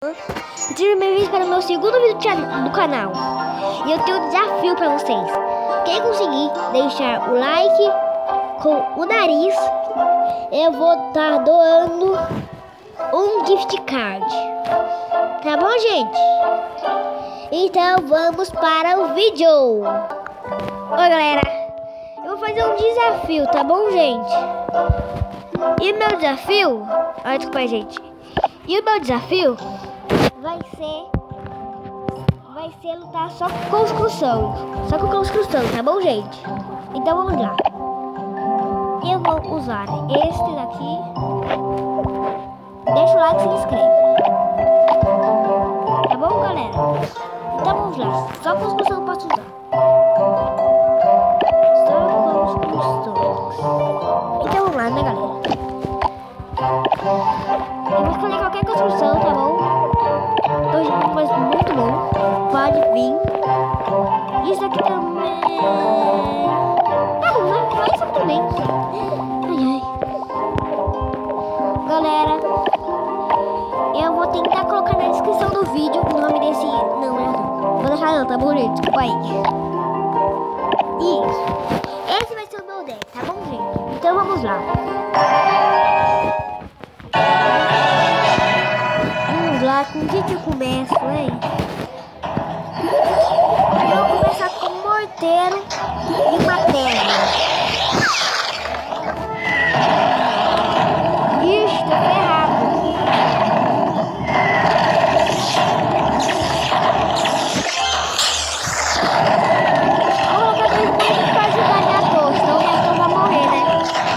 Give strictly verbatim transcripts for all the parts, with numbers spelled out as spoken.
Sejam bem-vindos para o meu segundo vídeo do canal. E eu tenho um desafio para vocês. Quem conseguir deixar o like com o nariz, eu vou estar doando um gift card. Tá bom, gente? Então vamos para o vídeo. Oi, galera. Eu vou fazer um desafio, tá bom, gente? E o meu desafio... Olha, desculpa aí, gente. E o meu desafio vai ser... Vai ser lutar só com construção. Só com construção, tá bom, gente? Então vamos lá. Eu vou usar este daqui. Deixa o like e se inscreve. Tá bom, galera? Então vamos lá. Só construção eu posso usar. Só construção. Então vamos lá, né, galera? Eu vou escolher qualquer construção, tá bom? Dois coisas muito bom. Pode vir. Isso aqui também. Tá bom, né? Mas isso aqui também. Ai, ai. Galera, eu vou tentar colocar na descrição do vídeo o nome desse. Não, é não. Vou deixar não, tá bom, gente? Desculpa aí. Isso. Esse vai ser o meu deck, tá bom, gente? Então vamos lá. Vamos lá, com o que que eu começo, hein? Eu vou começar com um morteiro e uma terra. Ixi, tô ferrado. Vou colocar dois pontos pra ajudar minha torre, senão minha torre vai morrer, né?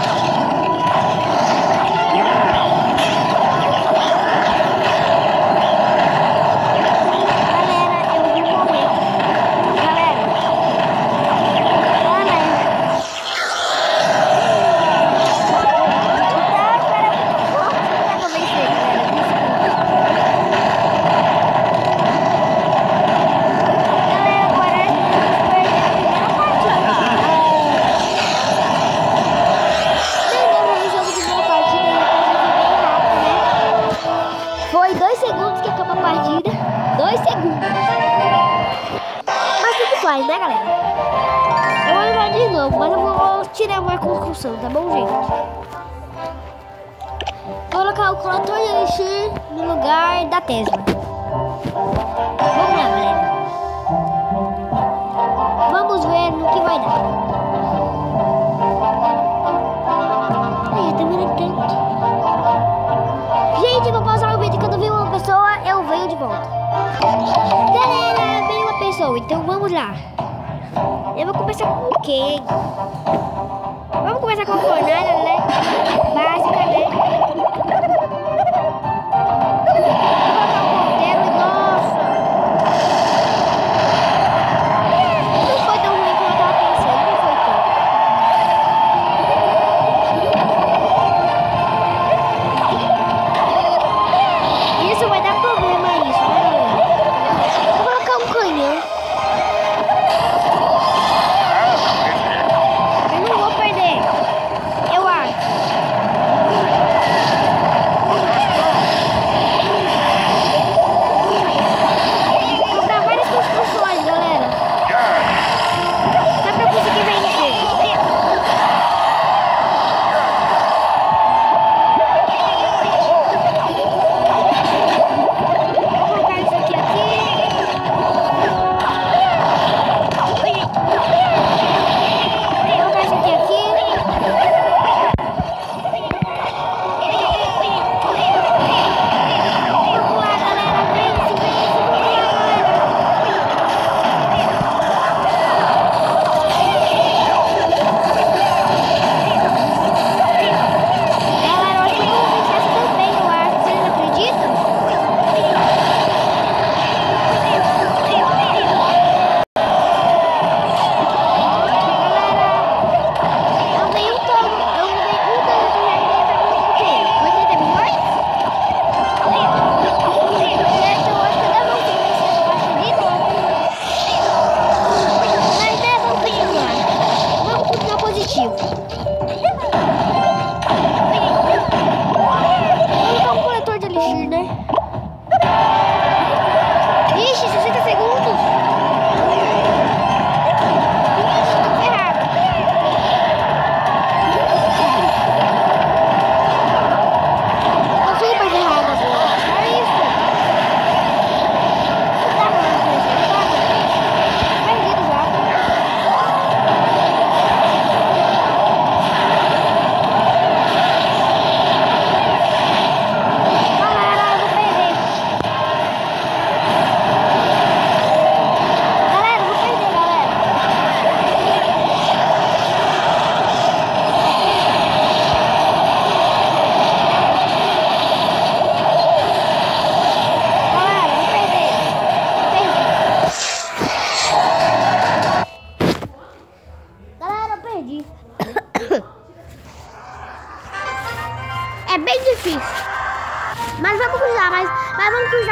Foi dois segundos que acabou a partida. Dois segundos. Mas tudo faz, né, galera? Eu vou jogar de novo, mas eu vou tirar uma construção, tá bom, gente? Vou colocar o coletor de elixir no lugar da Tesla. Vamos lá, galera. Vamos ver no que vai dar. Ai, tá demorando tanto. Gente, eu vou pausar o vídeo. Quando vir uma pessoa, eu venho de volta. Galera, veio uma pessoa, então vamos lá. Eu vou começar com quem? Vamos começar com a fornalha, né? Básica, né? Vou colocar um porteiro e nossa! Não foi tão ruim como eu tava pensando, não foi tão. Isso vai dar problema, isso, né, galera? Vou colocar um canhão. Eu não vou perder. Eu acho.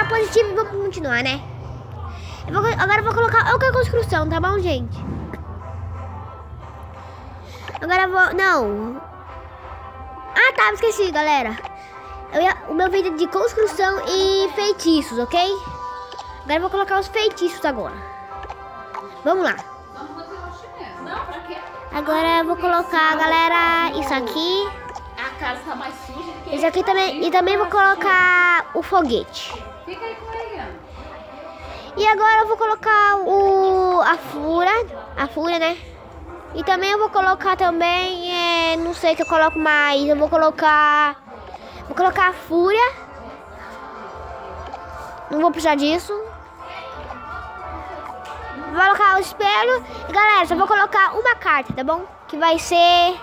positivo e vamos continuar, né? Eu vou, agora eu vou colocar outra construção, tá bom, gente? Agora eu vou... Não. Ah, tá, esqueci, galera. Eu ia, o meu vídeo de construção e feitiços, ok? Agora eu vou colocar os feitiços agora. Vamos lá. Agora eu vou colocar, galera, isso aqui. A casa tá mais suja que Isso aqui também. E também vou colocar o foguete. Fica aí com ele. E agora eu vou colocar o a fura, a fúria, né? E também eu vou colocar também, é, não sei o que eu coloco mais. Eu vou colocar, vou colocar a fúria. Não vou precisar disso. Vou colocar o espelho. E galera, só vou colocar uma carta, tá bom? Que vai ser...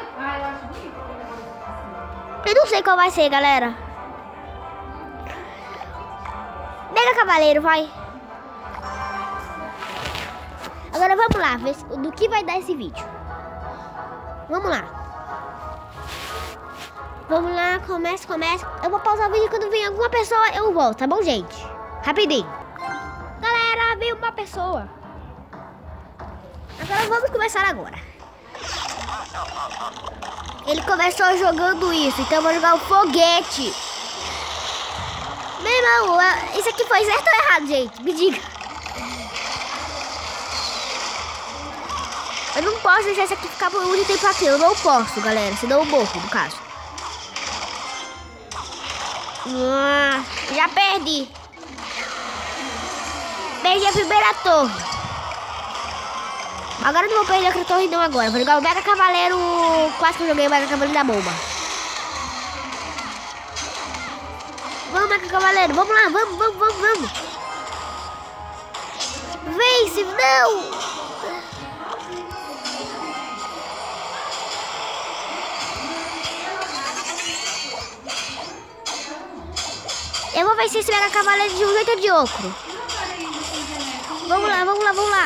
Eu não sei qual vai ser, galera. Mega Cavaleiro, vai. Agora vamos lá, ver do que vai dar esse vídeo. Vamos lá. Vamos lá, começa, começa. Eu vou pausar o vídeo quando vem alguma pessoa, eu volto, tá bom, gente? Rapidinho. Galera, veio uma pessoa. Agora vamos começar agora. Ele começou jogando isso, então eu vou jogar o foguete. Meu irmão, isso aqui foi certo ou errado, gente? Me diga. Eu não posso deixar isso aqui ficar por muito tempo aqui. Eu não posso, galera. Senão eu morro, no caso. Ah, já perdi. Perdi a primeira torre. Agora eu não vou perder a torre não agora. Vou jogar o Mega Cavaleiro. Quase que eu joguei o Mega Cavaleiro da bomba. Vamos, Mega Cavaleiro. Vamos lá. Vamos, vamos, vamos, vamos. Vence, não. Eu vou vencer esse Mega Cavaleiro de um jeito ou de outro. Vamos lá, vamos lá, vamos lá.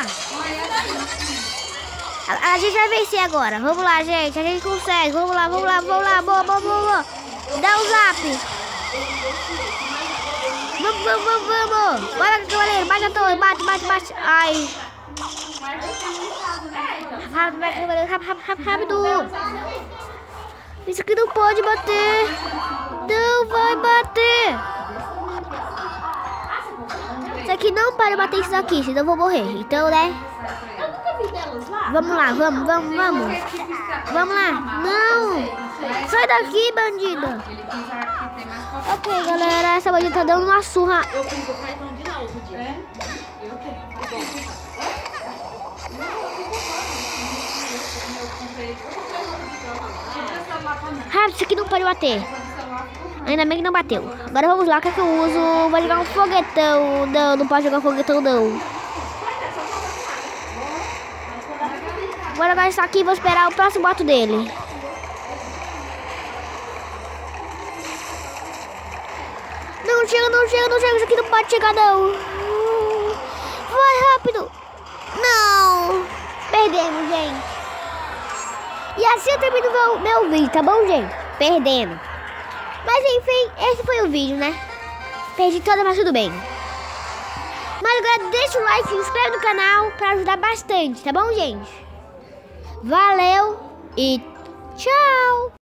A, a gente vai vencer agora. Vamos lá, gente. A gente consegue. Vamos lá, vamos lá, vamos lá. Boa, boa, boa, boa. Dá um zap. Vamos, vamos, vamos, vamos. Bora, cavaleiro. Bate a torre. Bate, bate, bate. Ai. Rápido, cavaleiro. Rápido, rápido, rápido. Isso aqui não pode bater. Não vai bater. Isso aqui não para bater isso aqui, senão eu vou morrer. Então, né? Vamos lá, vamos, vamos, vamos. Vamos lá. Não! Sai daqui, bandida. Ok, galera. Essa bandida tá dando uma surra. Eu fiz o cartão de lá outro dia. É? Eu tenho. Rápido, isso aqui não pode bater. Ainda bem que não bateu. Agora vamos lá, o que é que eu uso? Vou jogar um foguetão. Não, não pode jogar foguetão, não. Vou jogar isso aqui e vou esperar o próximo ato dele. Não chega, não chega, não chega. Isso aqui não pode chegar, não. Vai rápido. Não. Perdemos, gente. E assim eu termino meu, meu vídeo, tá bom, gente? Perdendo. Mas enfim, esse foi o vídeo, né? Perdi toda, mas tudo bem. Mas agora deixa o like, se inscreve no canal pra ajudar bastante, tá bom, gente? Valeu e tchau!